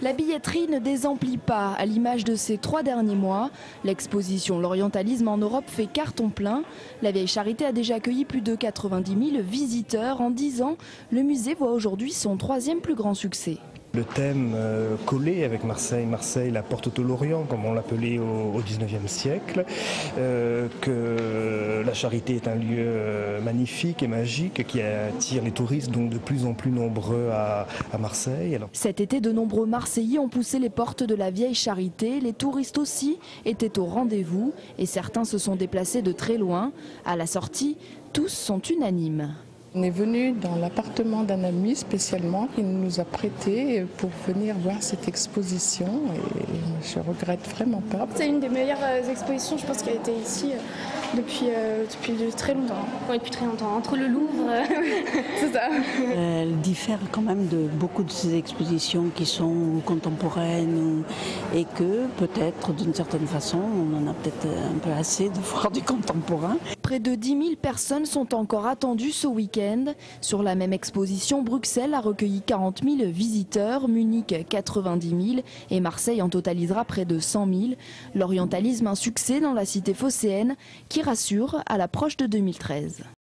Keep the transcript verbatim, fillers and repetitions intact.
La billetterie ne désemplit pas, à l'image de ces trois derniers mois. L'exposition L'Orientalisme en Europe fait carton plein. La Vieille Charité a déjà accueilli plus de quatre-vingt-dix mille visiteurs. En dix ans, le musée voit aujourd'hui son troisième plus grand succès. Le thème euh, collé avec Marseille, Marseille, la porte de l'Orient, comme on l'appelait au, au dix-neuvième siècle, euh, que la Charité est un lieu euh, magnifique et magique qui attire les touristes donc de plus en plus nombreux à, à Marseille. Alors... Cet été, de nombreux Marseillais ont poussé les portes de la Vieille Charité. Les touristes aussi étaient au rendez-vous et certains se sont déplacés de très loin. À la sortie, tous sont unanimes. On est venu dans l'appartement d'un ami spécialement qui nous a prêté pour venir voir cette exposition et je regrette vraiment pas. C'est une des meilleures expositions, je pense, qui a été ici depuis, euh, depuis très longtemps. Oui, depuis très longtemps, entre le Louvre. C'est ça. Elle diffère quand même de beaucoup de ces expositions qui sont contemporaines et que peut-être d'une certaine façon on en a peut-être un peu assez de voir du contemporain. Près de dix mille personnes sont encore attendues ce week-end. Sur la même exposition, Bruxelles a recueilli quarante mille visiteurs, Munich quatre-vingt-dix mille et Marseille en totalisera près de cent mille. L'orientalisme, un succès dans la cité phocéenne qui rassure à l'approche de deux mille treize.